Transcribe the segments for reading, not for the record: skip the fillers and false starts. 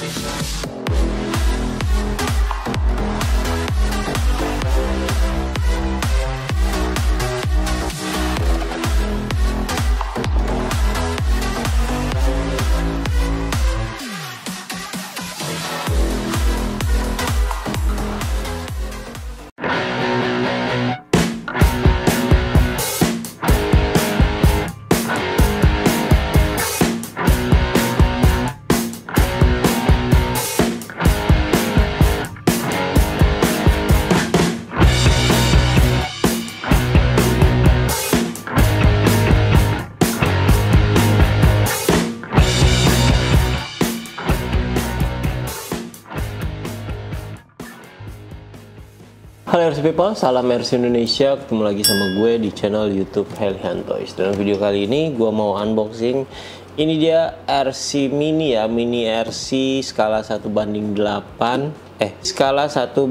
Halo RC People, salam RC Indonesia. Ketemu lagi sama gue di channel YouTube Helian Toys. Dalam video kali ini gue mau unboxing. Ini dia RC Mini ya, Mini RC skala 1:8. Skala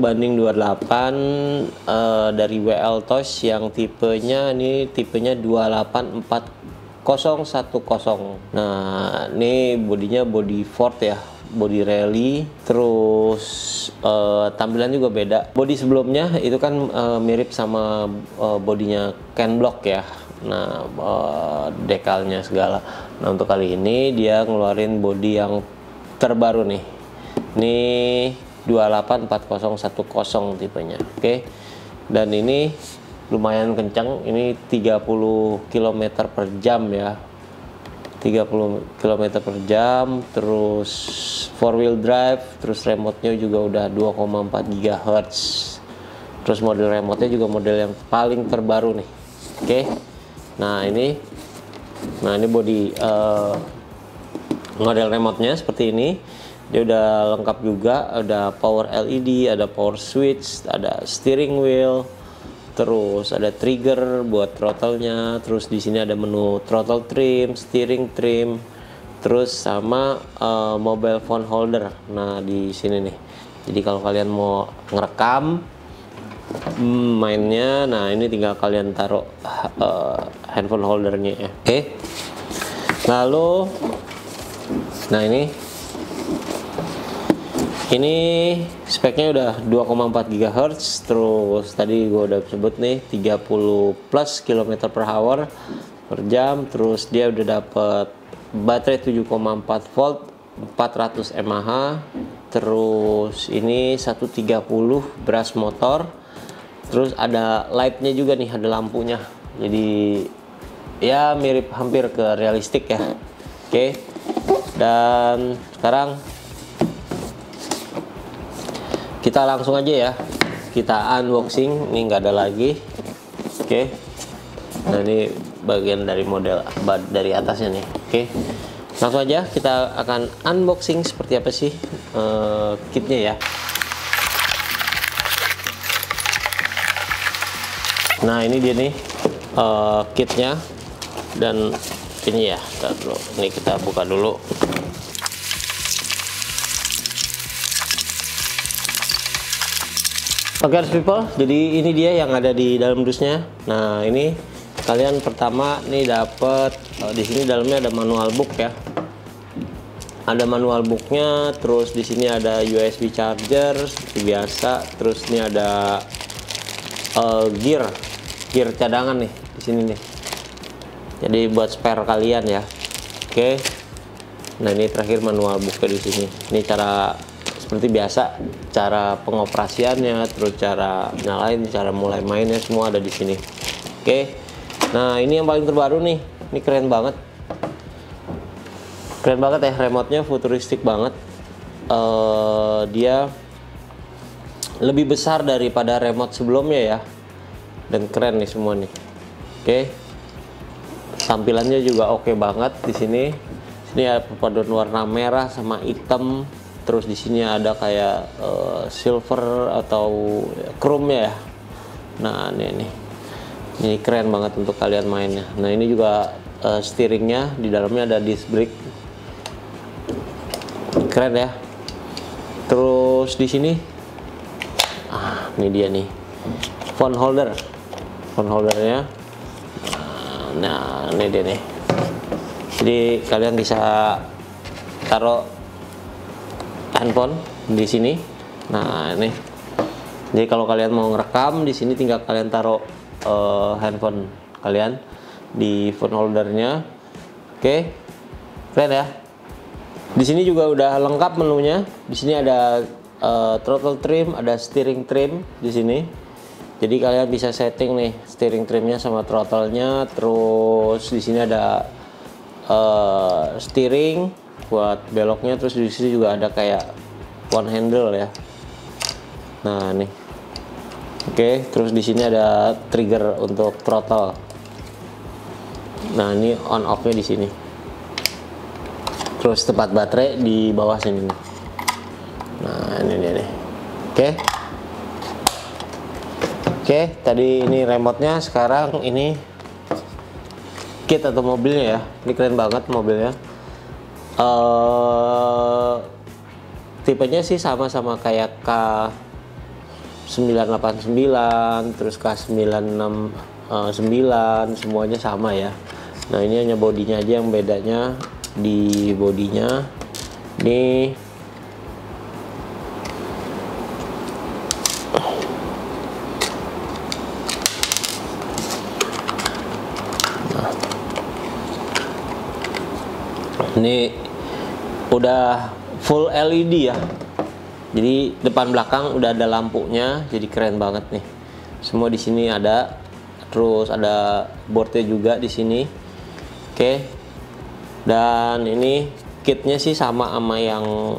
1:28 dari WL Toys yang tipenya 2844010. Nah, ini bodinya body Ford ya, body rally. Terus tampilan juga beda. Body sebelumnya itu kan mirip sama bodinya Ken Block ya. Nah, dekalnya segala. Nah, untuk kali ini dia ngeluarin body yang terbaru nih. Ini 2844010 tipenya. Oke. Dan ini lumayan kencang. Ini 30 km per jam ya. 30 km per jam, terus 4-wheel drive, terus remote-nya juga udah 2,4 GHz. Terus model remote-nya juga model yang paling terbaru nih. Oke. Nah, ini body model remote-nya seperti ini. Dia udah lengkap juga, ada power LED, ada power switch, ada steering wheel. Terus ada trigger buat throttle-nya, terus di sini ada menu throttle trim, steering trim, terus sama mobile phone holder. Nah, di sini nih. Jadi kalau kalian mau ngerekam mainnya, nah ini tinggal kalian taruh handphone holdernya ya. Oke. Lalu, nah ini speknya udah 2,4 GHz. Terus tadi gue udah sebut nih 30 plus km per hour per jam. Terus dia udah dapet baterai 7,4 volt 400 mAh. Terus ini 130 brush motor. Terus ada lightnya juga nih, ada lampunya. Jadi ya mirip hampir ke realistik ya. Oke. Dan sekarang kita langsung aja ya, kita unboxing. Ini nggak ada lagi. Oke. Nah, ini bagian dari model dari atasnya nih. Oke, langsung aja kita akan unboxing seperti apa sih kitnya ya. Nah, ini dia nih kitnya. Dan ini ya, ini kita buka dulu. Oke, people, jadi ini dia yang ada di dalam dusnya. Nah, ini kalian pertama nih dapat di sini dalamnya ada manual book ya. Ada manual booknya, terus di sini ada USB charger seperti biasa. Terus ini ada gear cadangan nih di sini nih. Jadi buat spare kalian ya. Oke. Nah, ini terakhir manual booknya di sini. Ini cara seperti biasa, cara pengoperasiannya, terus cara nyalain, cara mulai mainnya semua ada di sini. Oke. Nah, ini yang paling terbaru nih. Ini keren banget. Keren banget ya, remote-nya futuristik banget. Dia lebih besar daripada remote sebelumnya ya. Dan keren nih semua nih. Oke. Tampilannya juga oke banget di sini. Ini ada perpaduan warna merah sama hitam. Terus di sini ada kayak silver atau chrome ya. Nah, ini keren banget untuk kalian mainnya. Nah, ini juga steeringnya, di dalamnya ada disc brake. Keren ya. Terus di sini, ini dia nih, phone holdernya. Nah, ini dia nih. Jadi kalian bisa taruh handphone di sini. Nah ini, jadi kalau kalian mau ngerekam di sini tinggal kalian taruh handphone kalian di phone holdernya. Oke, keren ya. Di sini juga udah lengkap menunya. Di sini ada throttle trim, ada steering trim di sini. Jadi kalian bisa setting nih steering trimnya sama throttle-nya. Terus di sini ada steering buat beloknya. Terus di sini juga ada kayak one handle ya. Nah nih, oke. Terus di sini ada trigger untuk throttle. Nah ini on off-nya di sini. Terus tempat baterai di bawah sini nih. Nah ini dia nih. Oke, tadi ini remote-nya, sekarang ini kit atau mobilnya ya. Ini keren banget mobilnya. Tipenya sih sama-sama kayak K989, terus K969, semuanya sama ya. Nah ini hanya bodinya aja yang bedanya. Di bodinya ini ini udah full LED ya, jadi depan belakang udah ada lampunya, jadi keren banget nih. Semua di sini ada, terus ada boardnya juga di sini. Oke, dan ini kitnya sih sama yang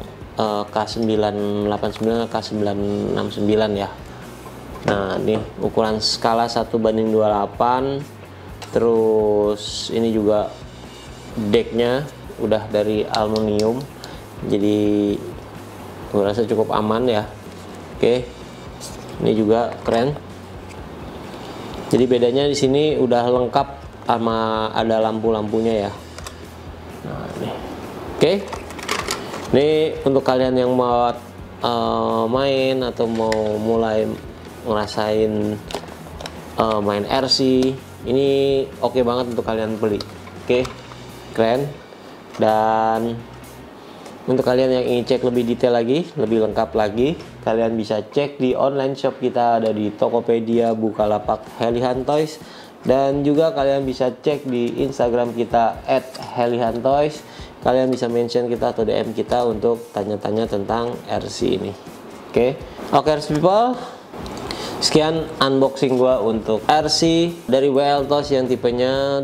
K989 K969 ya. Nah ini ukuran skala 1:28. Terus ini juga decknya udah dari aluminium, jadi gue rasa cukup aman ya. Oke, ini juga keren. Jadi bedanya di sini udah lengkap sama ada lampu-lampunya ya. Nah ini, oke. Ini untuk kalian yang mau main atau mau mulai ngerasain main RC, ini oke banget untuk kalian beli. Oke, keren. Dan untuk kalian yang ingin cek lebih detail lagi, lebih lengkap lagi, kalian bisa cek di online shop kita, ada di Tokopedia, Bukalapak, Helihantoys. Dan juga kalian bisa cek di Instagram kita @helihantoys. Kalian bisa mention kita atau DM kita untuk tanya-tanya tentang RC ini. Oke, RC people, sekian unboxing gua untuk RC dari WLTOS yang tipenya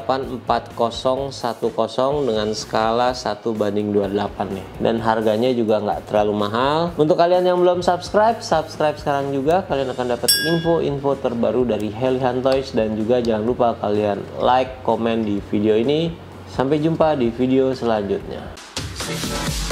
284010 dengan skala 1:28 nih. Dan harganya juga nggak terlalu mahal. Untuk kalian yang belum subscribe sekarang juga. Kalian akan dapat info-info terbaru dari Helihantoys. Dan juga jangan lupa kalian like, komen di video ini. Sampai jumpa di video selanjutnya.